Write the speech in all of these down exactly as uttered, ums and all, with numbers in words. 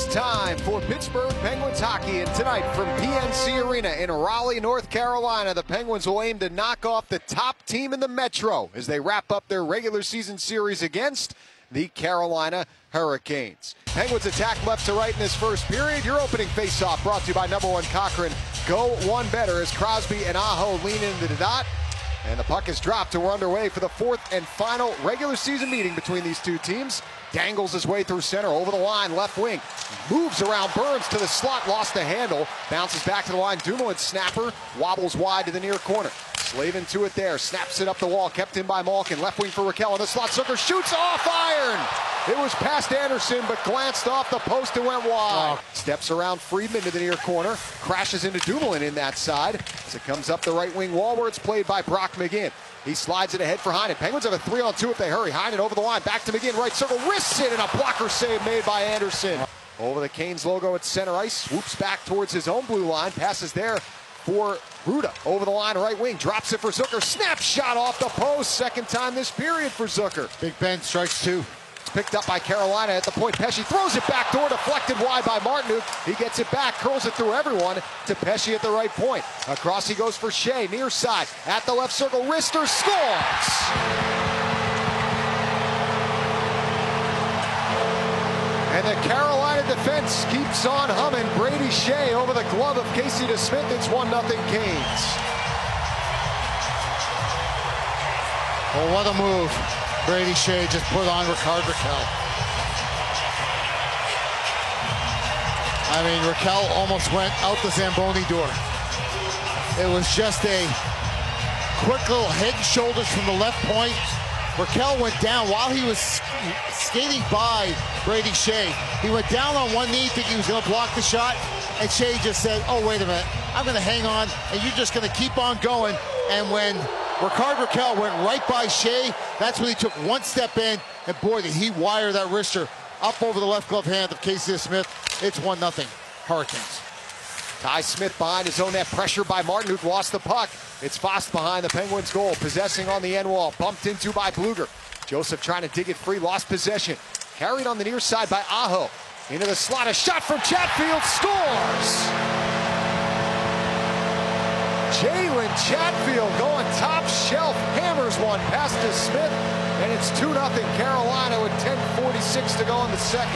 It's time for Pittsburgh Penguins hockey, and tonight from P N C Arena in Raleigh, North Carolina, the Penguins will aim to knock off the top team in the Metro as they wrap up their regular season series against the Carolina Hurricanes. Penguins attack left to right in this first period. Your opening faceoff brought to you by number one Cochrane. Go one better as Crosby and Aho lean into the dot. And the puck is dropped, and we're underway for the fourth and final regular season meeting between these two teams. Dangles his way through center, over the line, left wing. Moves around Burns to the slot, lost the handle. Bounces back to the line, Dumoulin snapper, wobbles wide to the near corner. Slavin to it there, snaps it up the wall, kept in by Malkin. Left wing for Raquel in the slot, Zucker shoots off iron. It was past Anderson, but glanced off the post and went wide. Oh. Steps around Friedman to the near corner, crashes into Dumoulin in that side. As it comes up the right wing wall where it's played by Brock McGinn. He slides it ahead for Heinen. Penguins have a three on two if they hurry. Heinen over the line, back to McGinn, right circle, wrists it, and a blocker save made by Anderson. Over the Canes logo at center ice, swoops back towards his own blue line, passes there for Ruda. Over the line, right wing, drops it for Zucker, snap shot off the post, second time this period for Zucker. Big Ben strikes two. Picked up by Carolina at the point. Pesce throws it back door, deflected wide by Martinuk. He gets it back, curls it through everyone to Pesce at the right point. Across he goes for Shea, near side, at the left circle, wrister scores! And the Carolina defense keeps on humming. Brady Shea over the glove of Casey DeSmith. It's one nothing Canes. Well, what a move. Brady Shea just put on Ricard Raquel. I mean, Raquel almost went out the Zamboni door. It was just a quick little head and shoulders from the left point. Raquel went down while he was skating by Brady Shea. He went down on one knee, thinking he was going to block the shot, and Shea just said, oh, wait a minute, I'm going to hang on, and you're just going to keep on going. And when Ricard Raquel went right by Shea, that's when he took one step in, and boy, did he wire that wrister up over the left glove hand of Casey Smith. It's one nothing Hurricanes. Ty Smith behind his own net, pressure by Martin, who lost the puck. It's Fost behind the Penguins' goal, possessing on the end wall, bumped into by Bluger. Joseph trying to dig it free, lost possession. Carried on the near side by Aho. Into the slot, a shot from Chatfield, scores! Jalen Chatfield going top shelf, hammers one past to Smith, and it's two nothing Carolina with ten forty-six to go in the second.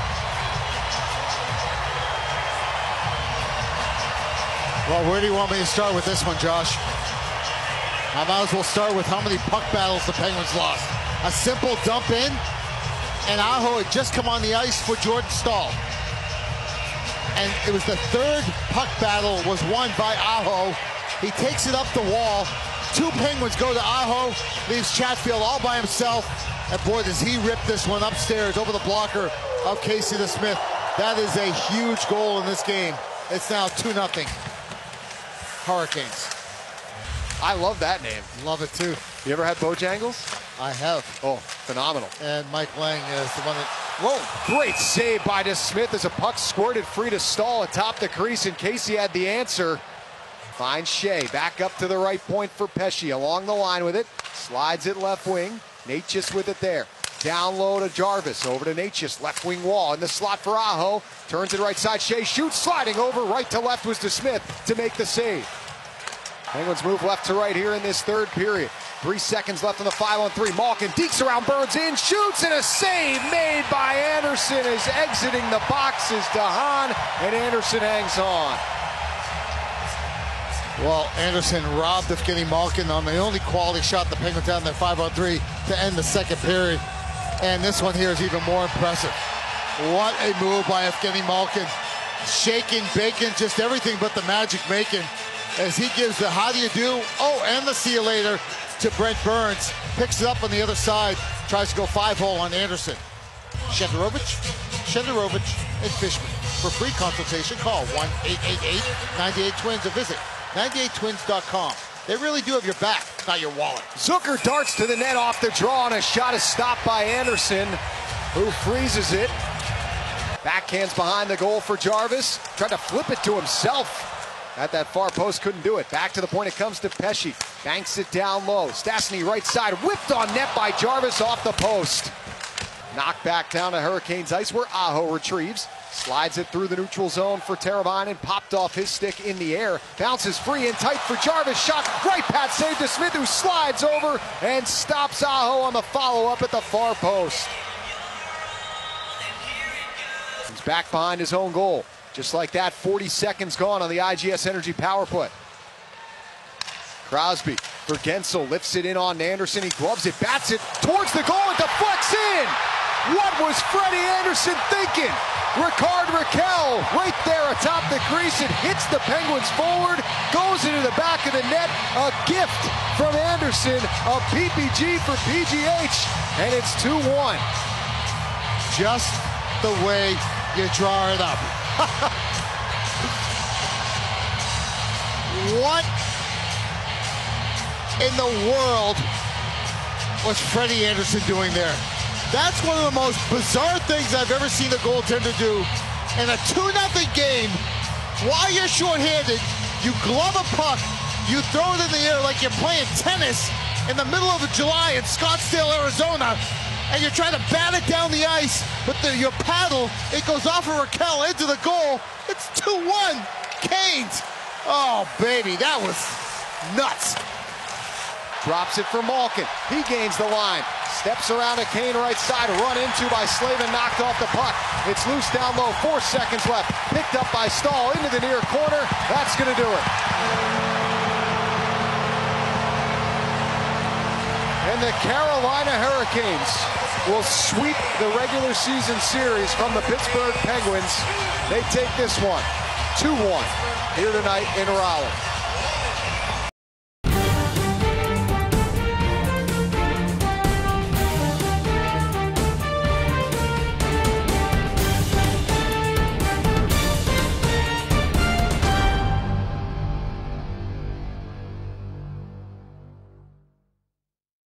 Well, where do you want me to start with this one, Josh? I might as well start with how many puck battles the Penguins lost. A simple dump in, and Aho had just come on the ice for Jordan Staal. And it was the third puck battle was won by Aho. He takes it up the wall. Two Penguins go to Aho, leaves Chatfield all by himself. And boy, does he rip this one upstairs over the blocker of Casey DeSmith. That is a huge goal in this game. It's now two nothing Hurricanes. I love that name. Love it too. You ever had Bojangles? I have. Oh, phenomenal. And Mike Lang is the one that... Whoa, great save by DeSmith as a puck squirted free to Staal atop the crease, and Casey had the answer. Finds Shea, back up to the right point for Pesce, along the line with it, slides it left wing, Natchez with it there. Down low to Jarvis, over to Natchez, left wing wall, in the slot for Aho, turns it right side, Shea shoots, sliding over, right to left was DeSmith to make the save. Penguins move left to right here in this third period. Three seconds left on the five on three. Malkin dekes around Burns in, shoots, and a save made by Anderson is exiting the boxes to Hahn, and Anderson hangs on. Well, Anderson robbed Evgeny Malkin on the only quality shot the Penguins had in their five on three to end the second period. And this one here is even more impressive. What a move by Evgeny Malkin. Shaking, baking, just everything but the magic making. As he gives the how do you do, oh, and the see you later to Brent Burns. Picks it up on the other side, tries to go five-hole on Anderson. Shenderovich, Shenderovich, and Fishman. For free consultation, call one eight eight eight, nine eight twins or visit ninety-eight twins dot com. They really do have your back, not your wallet. Zucker darts to the net off the draw, and a shot is stopped by Anderson, who freezes it. Backhands behind the goal for Jarvis. Tried to flip it to himself. At that far post, couldn't do it. Back to the point it comes to Pesce. Banks it down low. Stastny right side, whipped on net by Jarvis off the post. Knocked back down to Hurricanes ice where Aho retrieves. Slides it through the neutral zone for Teravainen. Popped off his stick in the air. Bounces free and tight for Jarvis. Shot right past save to Smith, who slides over and stops Aho on the follow-up at the far post. He's back behind his own goal. Just like that, forty seconds gone on the I G S Energy power play. Crosby for Gensel, lifts it in on Anderson. He gloves it, bats it towards the goal, and deflects in. What was Freddie Anderson thinking? Ricard Raquel right there atop the crease. It hits the Penguins forward, goes into the back of the net. A gift from Anderson, a P P G for P G H, and it's two one. Just the way you draw it up. What in the world was Freddie Anderson doing there? That's one of the most bizarre things I've ever seen a goaltender do. In a two nothing game, while you're shorthanded, you glove a puck, you throw it in the air like you're playing tennis in the middle of July in Scottsdale, Arizona, and you're trying to bat it down the ice with the, your paddle. It goes off of Raquel into the goal. It's two one, Canes. Oh, baby, that was nuts. Drops it for Malkin. He gains the line. Steps around a Kane right side. Run into by Slavin. Knocked off the puck. It's loose down low. Four seconds left. Picked up by Stahl into the near corner. That's going to do it. And the Carolina Hurricanes will sweep the regular season series from the Pittsburgh Penguins. They take this one two one here tonight in Raleigh.